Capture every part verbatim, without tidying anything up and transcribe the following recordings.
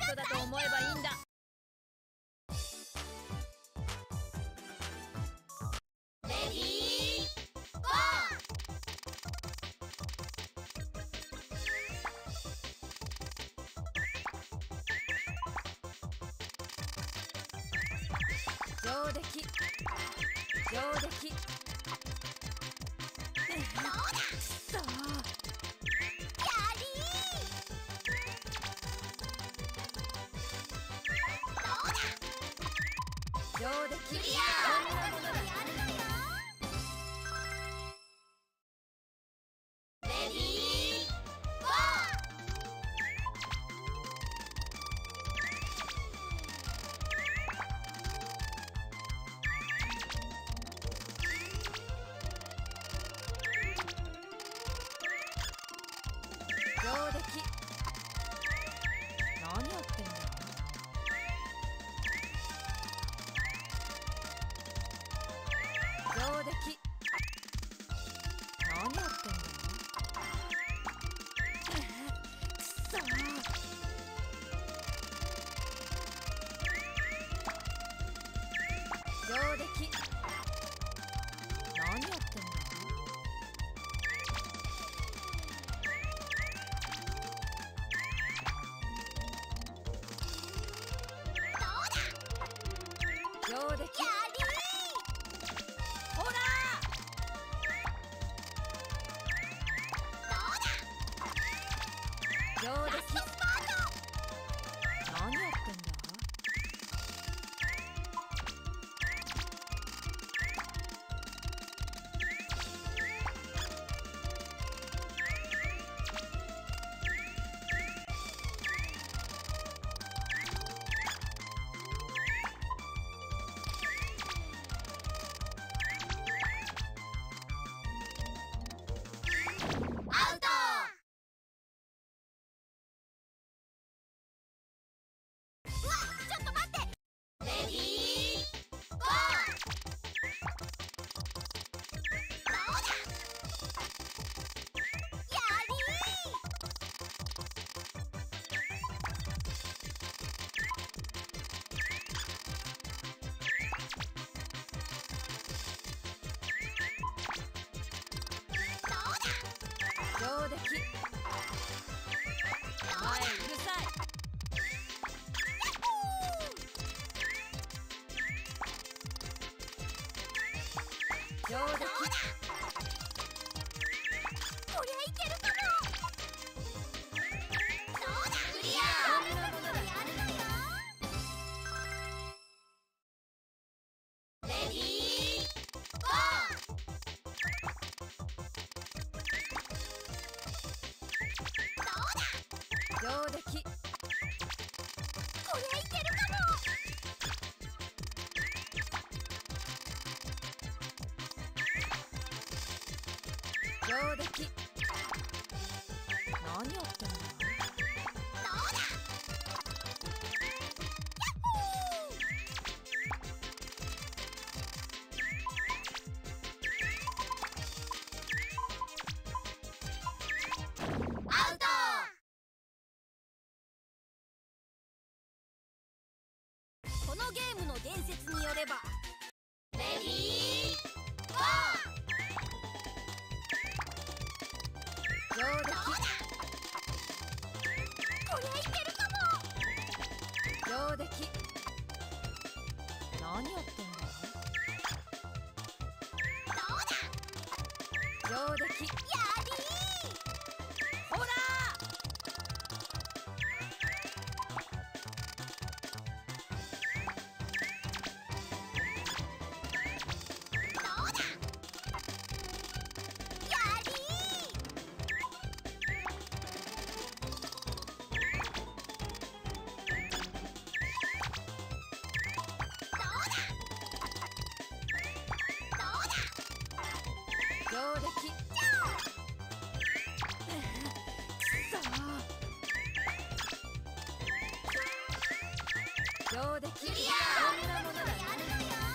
トだと思えばいいんだ。レディーゴー。上出来上出来。どうだ。そうやりー。上出来。クリア。こんなものだ。やるのよ。レディーゴー。上出来。何やってんだ。上出来。何やってんだ。くそー。上出来。何やってんだ。上出来。やりー。ほらー。上出来。何やってんだ。アウト。うわ、ちょっと待って。レディーゴー。どうだ。やり上出来。おい、うるさい。上出来。こりゃいけるかも。そうだ。クリア。こんなものだ。やるのよ。レディーゴー。上出来。こりゃいけるかも。上出来。何やってんだ。そうだ。アウト。このゲームの伝説によれば、レディーゴー。上出来。こりゃいけるかも。上出来。何やってんだ。そうだ。上出来。やりー。ほら上出来。くそー。上出来。クリア。こんなものだ。やるのよ。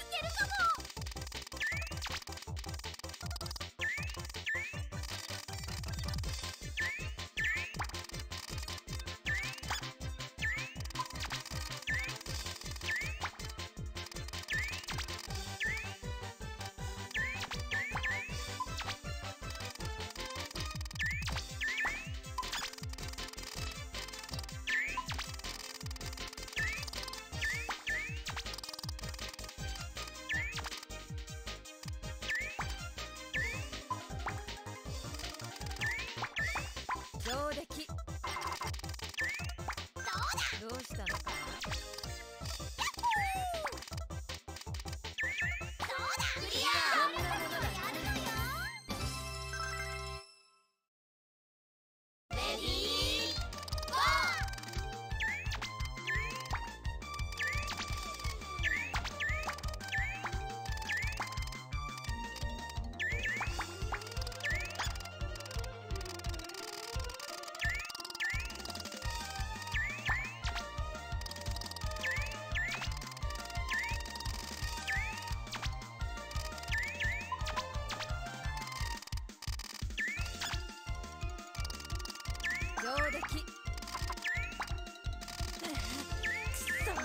けるかも。上出来。どうだ。どうしたのかな。どうだ。クリア。こんなものだ。やるのよ。レディーゴ上出来。くそ。どうだ。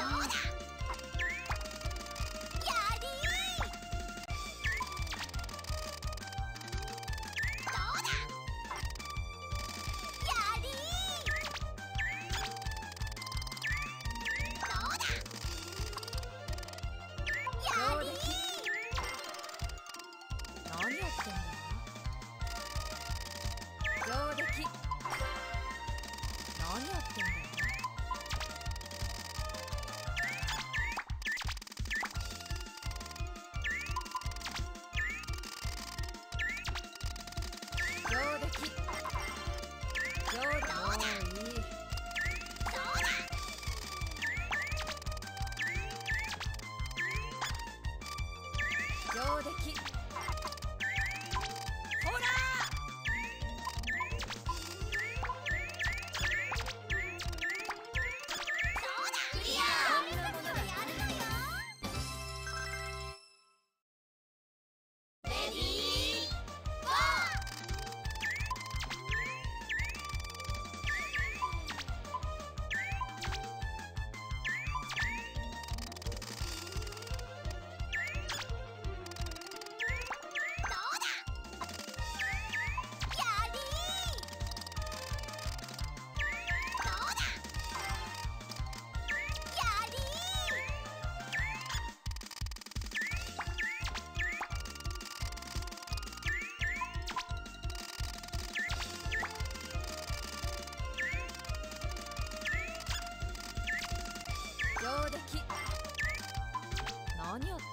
やりー。どうだ。やりー。どうだ。やりー。何やってんだ。上出来。何やってんだ。上出来。上出来。もういい。どうだ。上出来。ほらー。上出来。何やってんだ。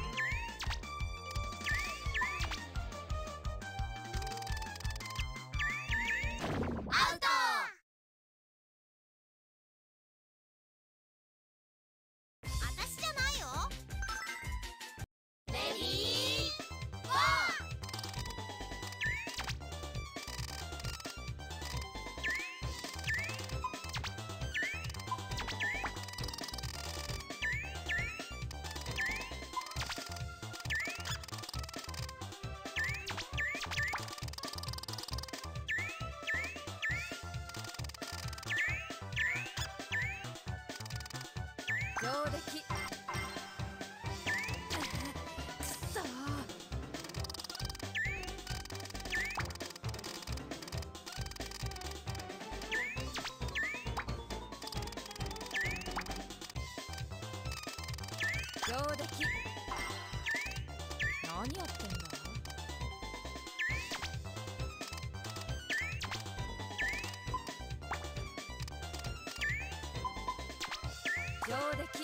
アウト。私じゃないよ。レディーゴ上出来。くそー。上出来。何やってんだ。上出来。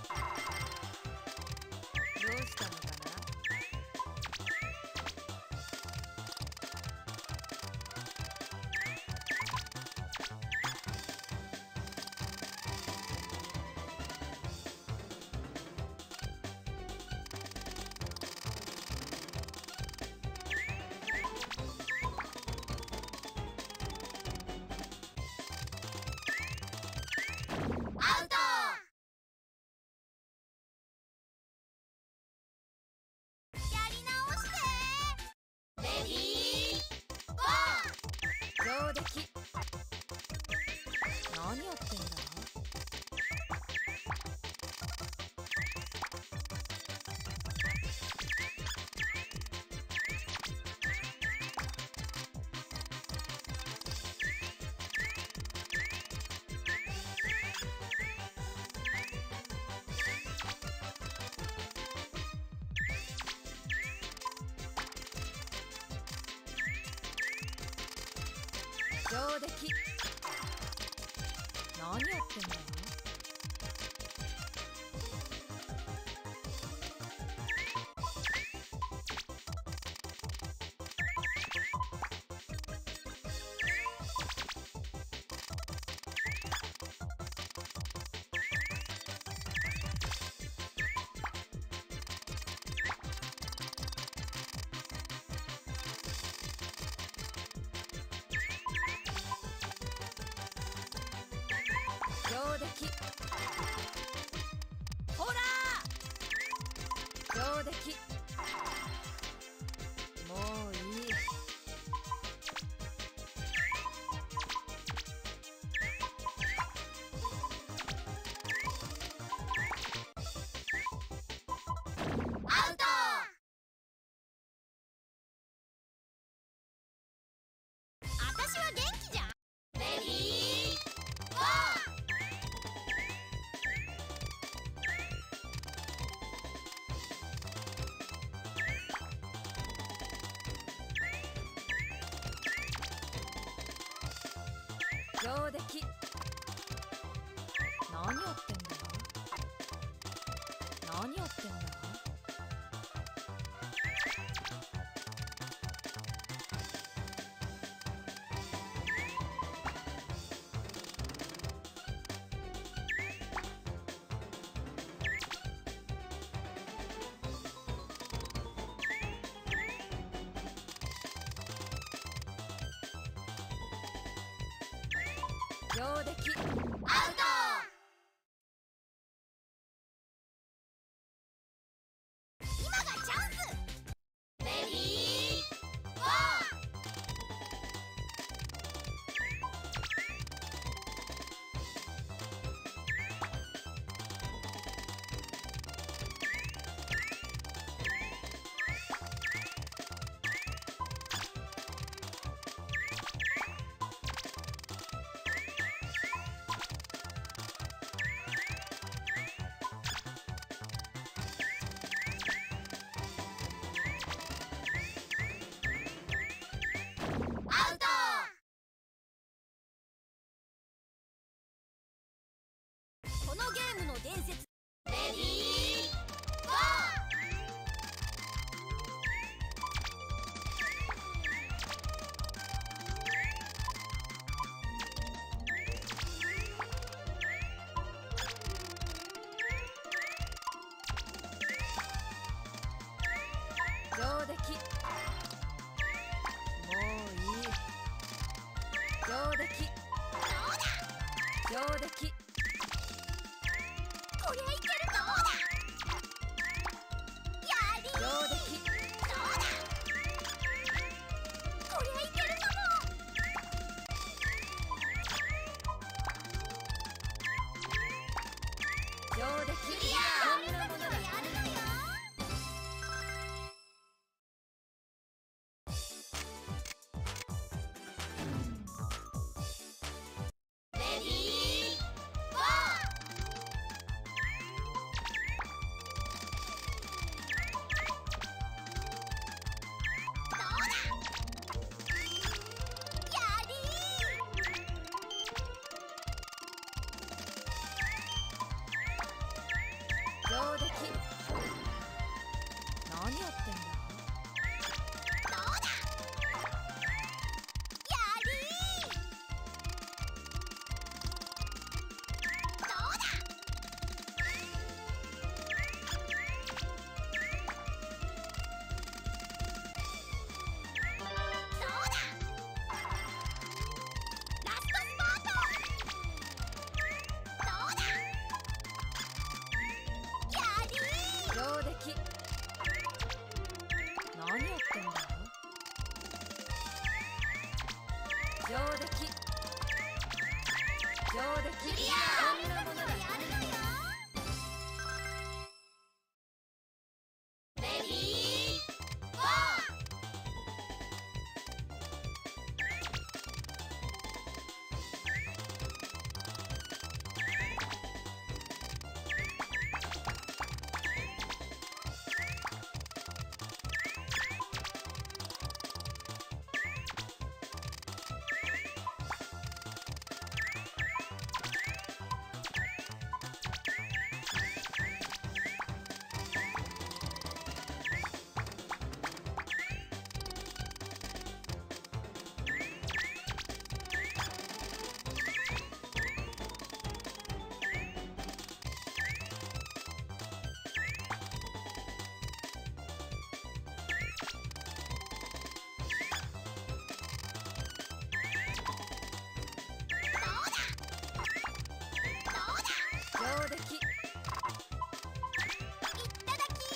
どうしたのかな。 何やってんだ。上出来。何やってんだ。上出来。ほら上出来。もういい。アウト。私は元気じゃん。レディーゴー。上出来。何やってんだ。何やってんだ。上出来。アウト。今がチャンス。レディーゴー。このゲームの伝説。レディーゴー。上出来。もういい。上出来。上出来。こりゃいけるかも。やりー。上出来。そうだ。こりゃいけるかも。上出来。クリア。こんなものがやるのよ。レディーゴクリア。こんなものがやるのよ。レディーゴー。上出来。いっただき。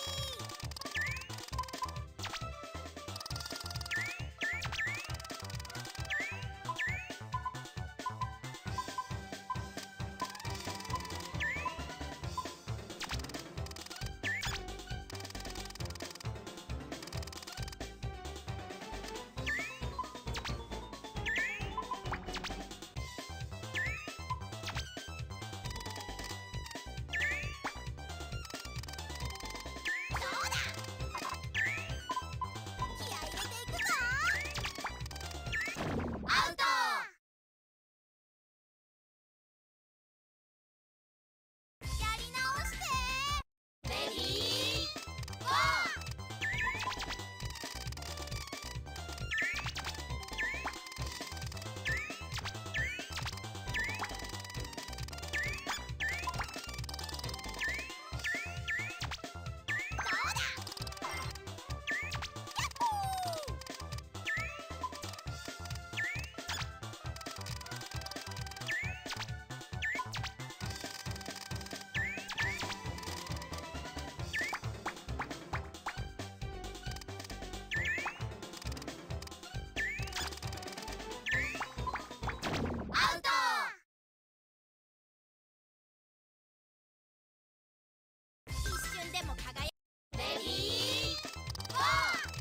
でも輝く。レディーゴー。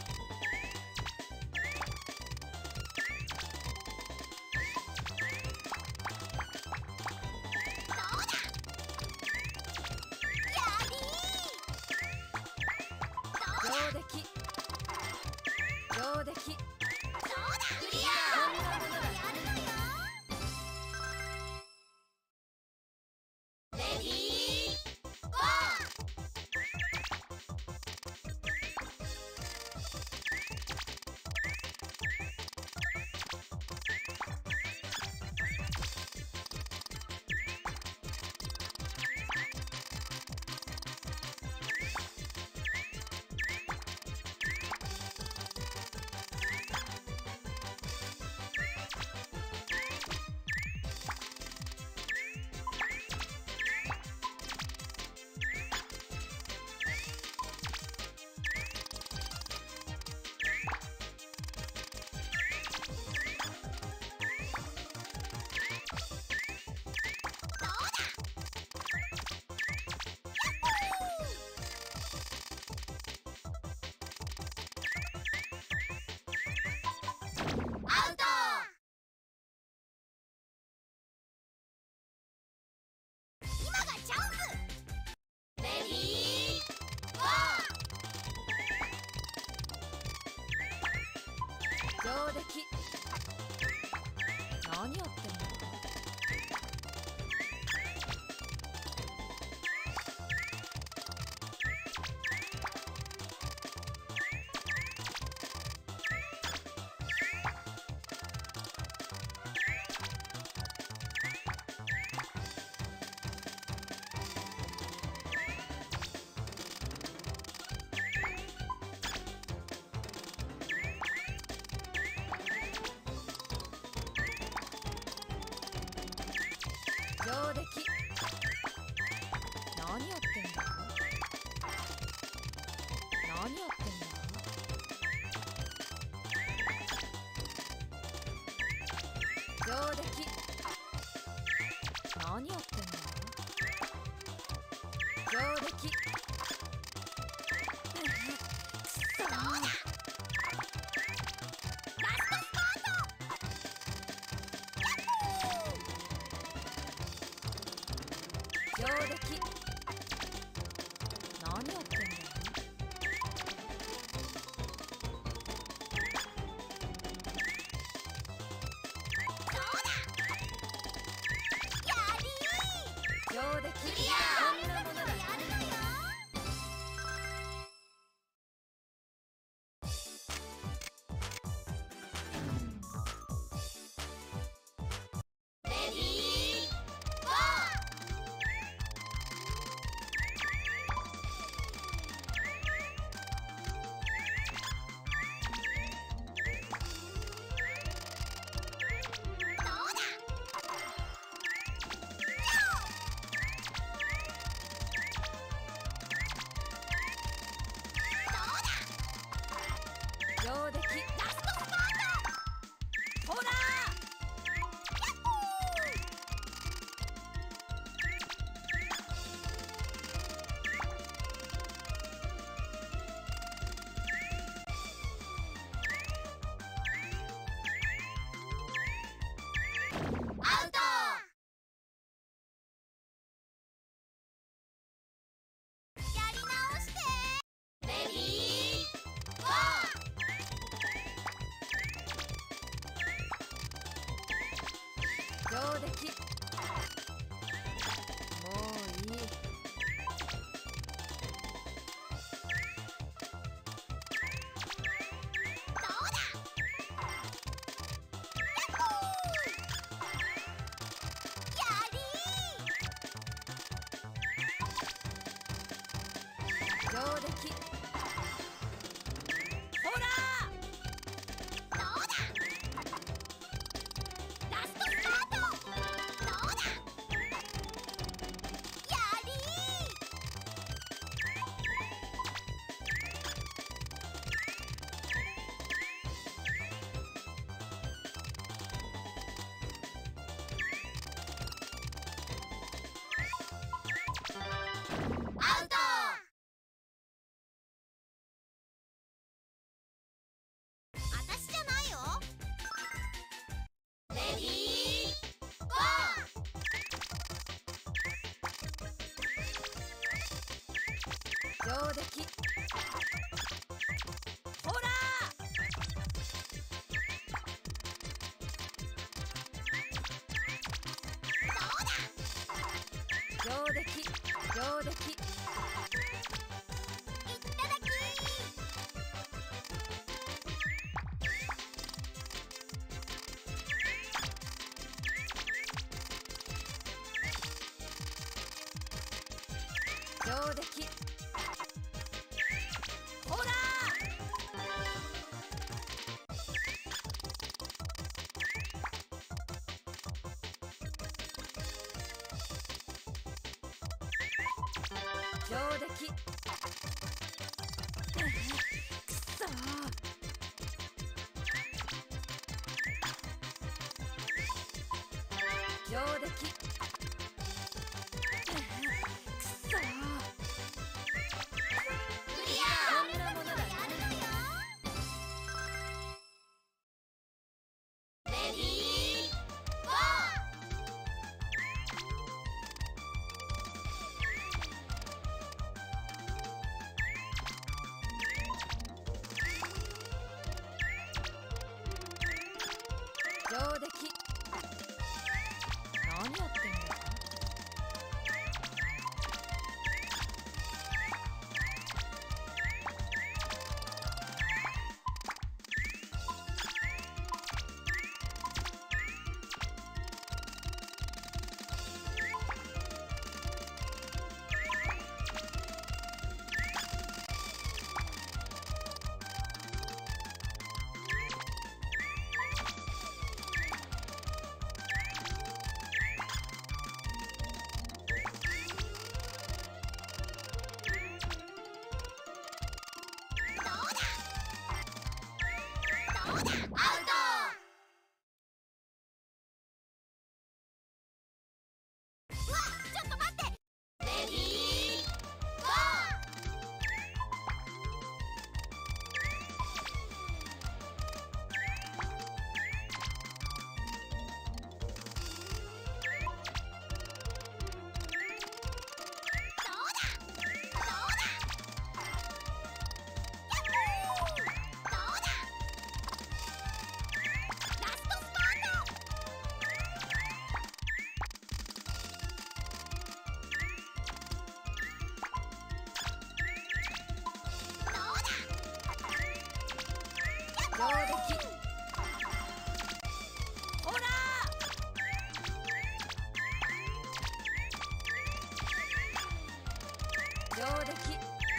どうだ。やりー。上出来。上出来。どうだ。クリア。こんなものがやるのよ。レディーゴー。上出来。何やってんだ。上出来。何やってんだ。何やってんだ。上出来。 上出来。ほらどうだ。ラストスパート。どうだ。やりアウト。私じゃないよ。レディーゴー。上出来。ほらどうだ。上出来上出来。いっただき。上出来。ほら上出来。くっそー。上出来。くっそー。クリア。こんなものだな。レディーゴー。上出来。何やってんだか。アウト。うわ、ちょっと待って。レディーゴー。どうだどうだ。やっほー。どうだ。ラストスパート。どうだ。上出来。ほら上出来。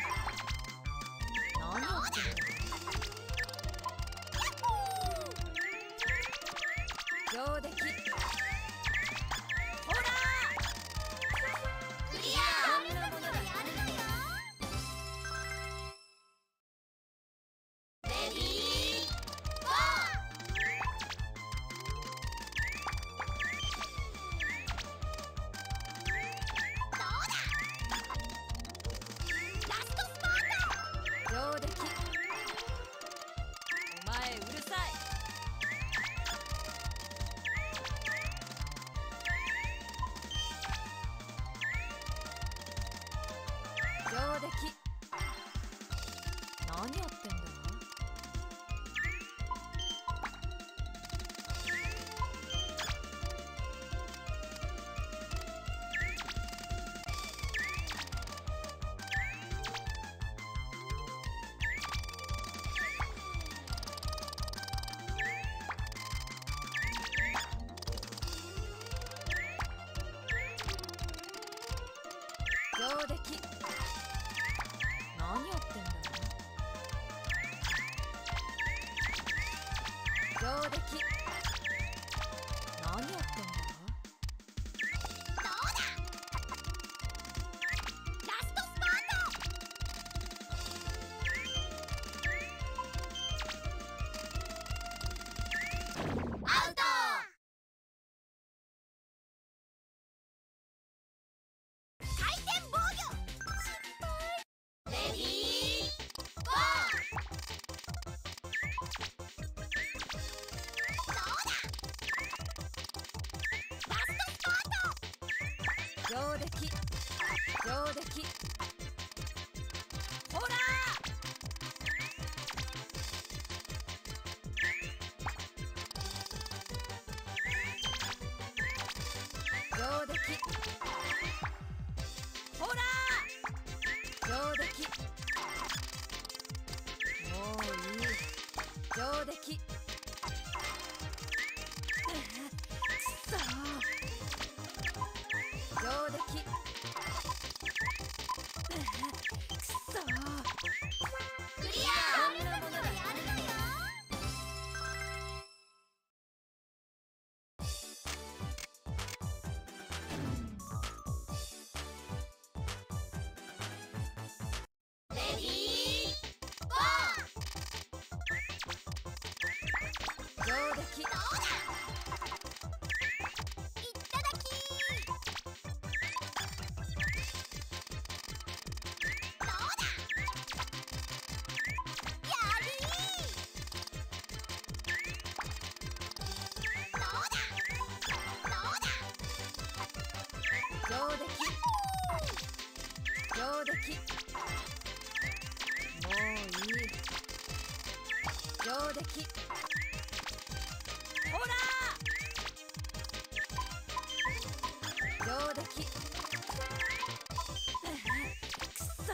何やってんだ。上出来。ほらクリア。こんなものだな。レディーゴー。どうだ。ラストスパート。上出来。お前うるさい。上出来。何やってんだ。上出来。何上出来。何やってんだ。どうだ。ラストスパート。アウト。回転防御。失敗。レディーゴー。上出来上出来。ほら上出来。ほら上出来。もういい。上出来。くそ上出来。くそクリア。こんなものがやるのよ。レディーゴー。上出来。どうだ。いっただき。上出来上出来。もういい。上出来。ほら上出来。くそ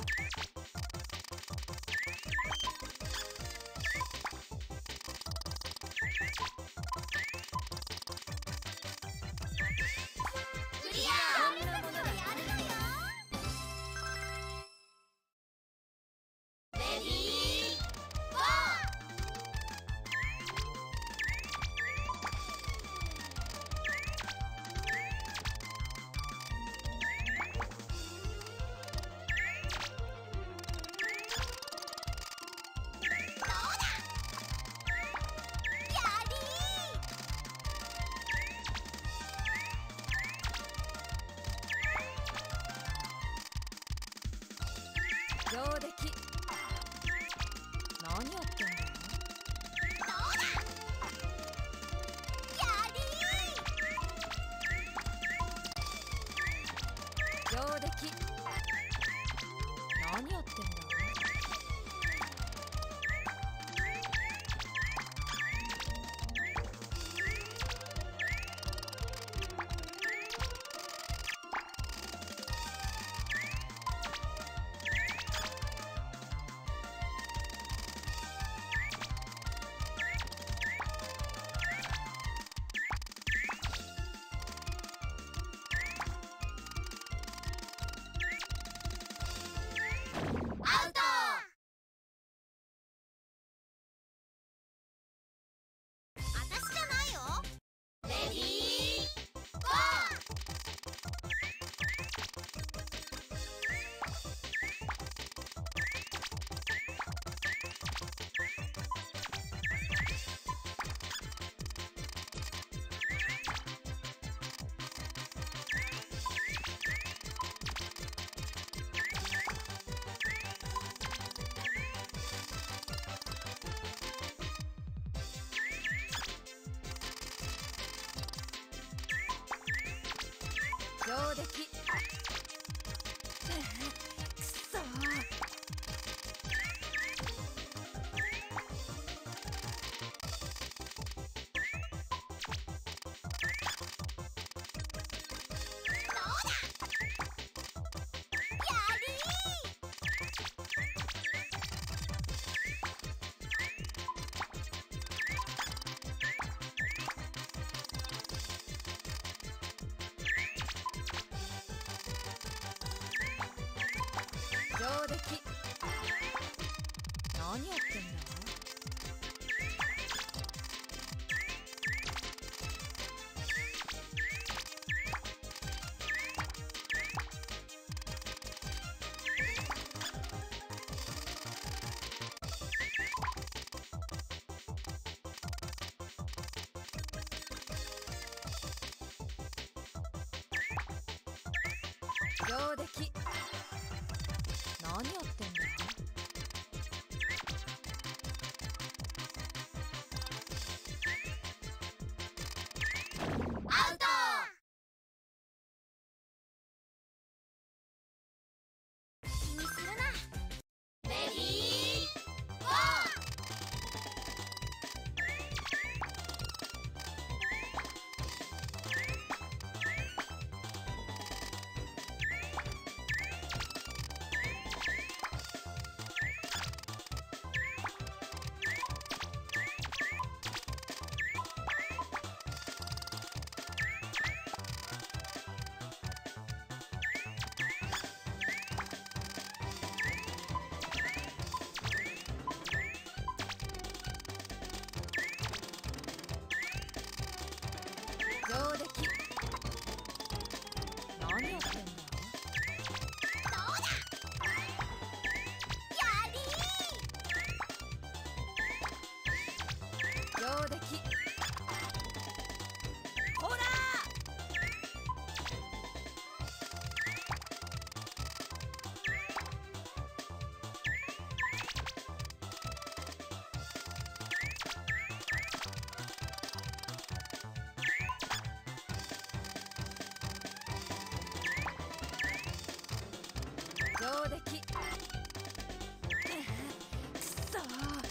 クリア。こんなものがやるのよ。レディーゴー。どうだ。やりー。上出来。何やってんだ。どうだ。やりー。上出来。何やってんだ。アウト。あたしじゃないよ。レディーゴ上出来。くそ上出来。何やってんだ。 上出来。何やってんだ。アウト。気にするな。レディーゴー。上出来。何やってんだ。そうだ。やりー。上出来。ほら上出来。くそー。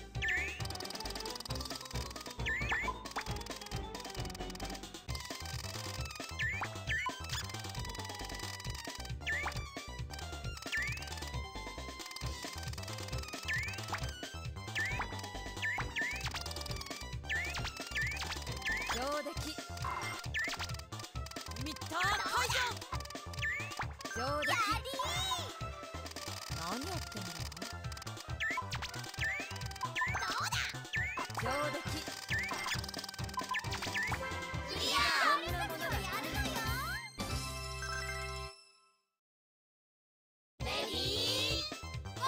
上出来。ミッター解除。上出来。何やってんだ。そうだ。上出来。クリア。こんなものがやるのよ。レディーゴ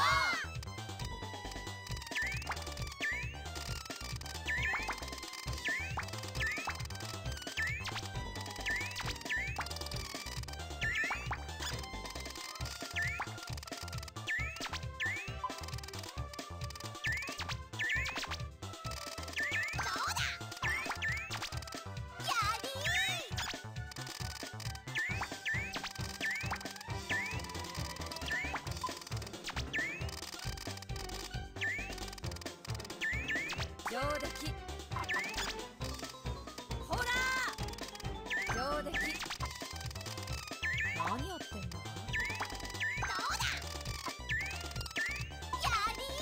上出来。ほら上出来。何やってんだ。そうだ。やり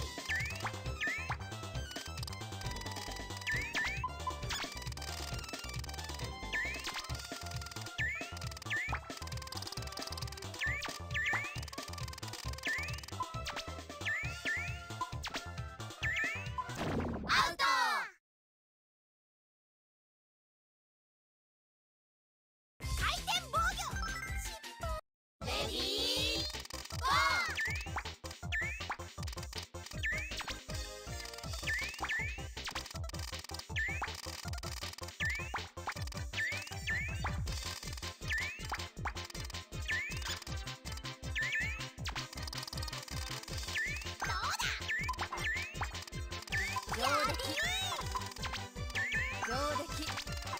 アウト。回転防御。レディーゴ上出来。上出来。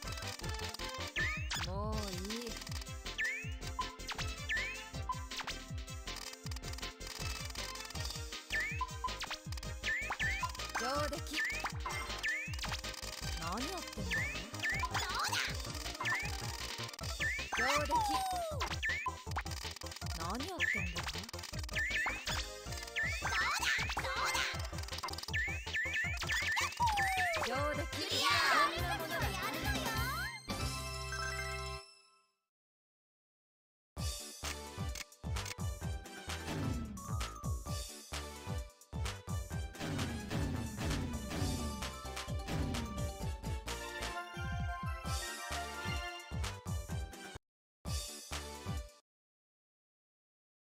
もういい。上出来。何やってんだ。そうだ。上出来。何やってんだ。